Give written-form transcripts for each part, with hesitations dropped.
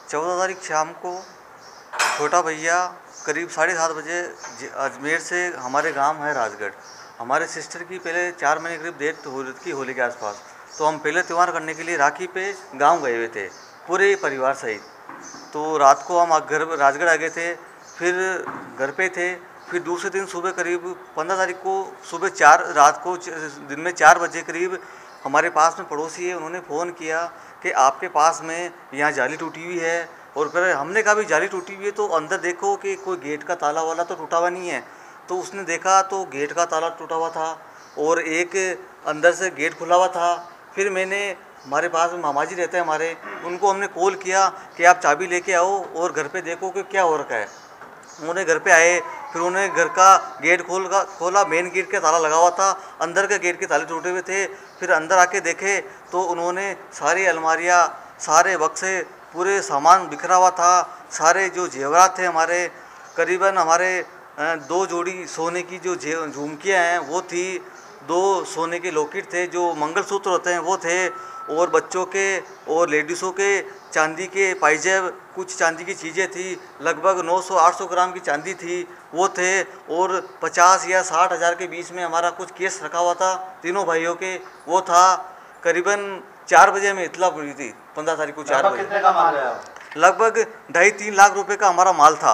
14 तारीख शाम को छोटा भैया करीब 7:30 बजे अजमेर से हमारे गांव है राजगढ़। हमारे सिस्टर की पहले 4 महीने करीब डेथ हो रही थी होली के आसपास, तो हम पहले त्यौहार करने के लिए राखी पे गांव गए हुए थे पूरे परिवार सहित। तो रात को हम घर राजगढ़ आ गए थे, फिर घर पे थे। फिर दूसरे दिन सुबह करीब 15 तारीख को सुबह दिन में 4 बजे करीब हमारे पास में पड़ोसी है, उन्होंने फ़ोन किया कि आपके पास में यहाँ जाली टूटी हुई है। और फिर हमने कहा भी जाली टूटी हुई है तो अंदर देखो कि कोई गेट का ताला वाला तो टूटा हुआ नहीं है। तो उसने देखा तो गेट का ताला टूटा हुआ था और एक अंदर से गेट खुला हुआ था। फिर मैंने हमारे पास में मामा जी रहते हैं हमारे, उनको हमने कॉल किया कि आप चाबी लेके आओ और घर पे देखो कि क्या हो रखा है। उन्होंने घर पे आए, फिर उन्होंने घर का गेट खोला। मेन गेट का ताला लगा हुआ था, अंदर के गेट के ताले टूटे हुए थे। फिर अंदर आके देखे तो उन्होंने सारी अलमारियाँ, सारे बक्से, पूरे सामान बिखरा हुआ था। सारे जो जेवरात थे हमारे, करीबन हमारे 2 जोड़ी सोने की जो झुमकियाँ हैं वो थी, 2 सोने के लॉकेट थे, जो मंगलसूत्र होते हैं वो थे, और बच्चों के और लेडीज़ों के चांदी के पायजेब, कुछ चांदी की चीज़ें थी, लगभग 900-800 ग्राम की चांदी थी वो थे। और 50 या 60 हज़ार के बीच में हमारा कुछ केस रखा हुआ था तीनों भाइयों के, वो था। करीबन 4 बजे हमें इत्तला पड़ी थी 15 तारीख को 4 बजे। कितने का माल है? लगभग 2.5-3 लाख रुपए का हमारा माल था।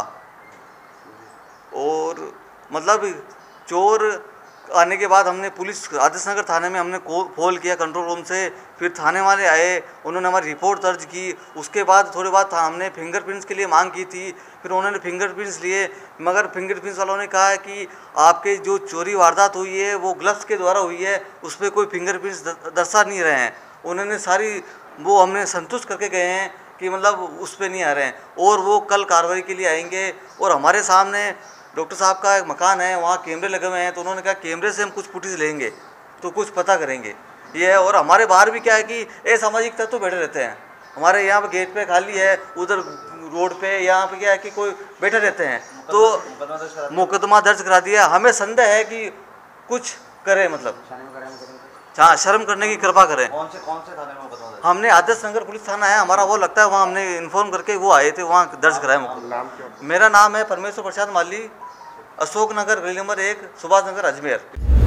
और मतलब चोर आने के बाद हमने पुलिस आदर्श नगर थाने में हमने कॉल किया कंट्रोल रूम से। फिर थाने वाले आए, उन्होंने हमारी रिपोर्ट दर्ज की। उसके बाद थोड़े बाद हमने फिंगरप्रिंट्स के लिए मांग की थी, फिर उन्होंने फिंगरप्रिंट्स लिए, मगर फिंगरप्रिंट्स वालों ने कहा है कि आपके जो चोरी वारदात हुई है वो ग्लव्स के द्वारा हुई है, उस पर कोई फिंगरप्रिंट्स दर्शा नहीं रहे हैं। उन्होंने सारी वो हमने संतुष्ट करके गए हैं कि मतलब उस पर नहीं आ रहे हैं, और वो कल कार्रवाई के लिए आएंगे। और हमारे सामने डॉक्टर साहब का एक मकान है, वहाँ कैमरे लगे हुए हैं, तो उन्होंने कहा कैमरे से हम कुछ फुटेज लेंगे तो कुछ पता करेंगे ये है। और हमारे बाहर भी क्या है कि असामाजिक तत्व तो बैठे रहते हैं। हमारे यहाँ पे गेट पे खाली है, उधर रोड पे यहाँ पे क्या है कि कोई बैठे रहते हैं। तो मुकदमा दर्ज करा दिया। हमें संदेह है कि कुछ करे, मतलब हाँ, शर्म करने की कृपा करें। कौन से थाने में मुकदमा दर्ज? हमने आदर्श नगर पुलिस थाना है हमारा, वो लगता है वहाँ हमने इन्फॉर्म करके वो आए थे, वहाँ दर्ज कराया मुकदमा। मेरा नाम है परमेश्वर प्रसाद माली, अशोक नगर गली नंबर 1, सुभाष नगर, अजमेर।